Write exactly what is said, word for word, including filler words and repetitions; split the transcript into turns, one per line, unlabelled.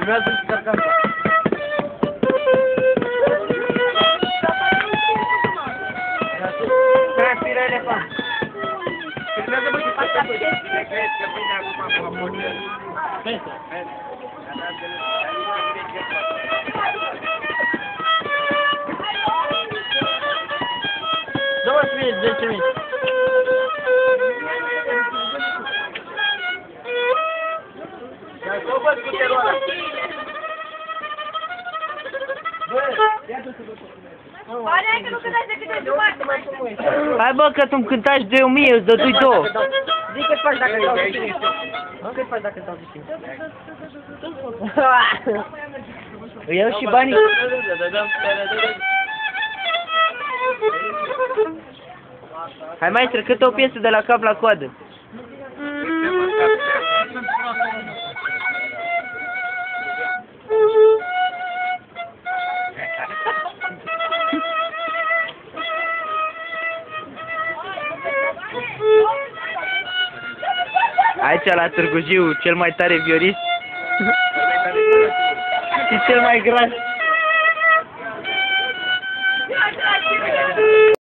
Filmează și carcanța. Transpiră elefant. Filmează bă și faci apă. Crezi că vine acum cu amonie? Pese. douăzeci minute, zece minute. Să văd cu teroara.
Hai că nu cântați decât de jumătate.
Hai bă, că tu-mi cântași de o mie, îți dădui două.
Zic cât faci dacă dau de tine. Cât faci dacă dau de tine?
Îi iau și banii. Hai maestre, cât o piesă de la cap la coadă? Aici la Târgu Jiu, cel mai tare violist și cel mai gras.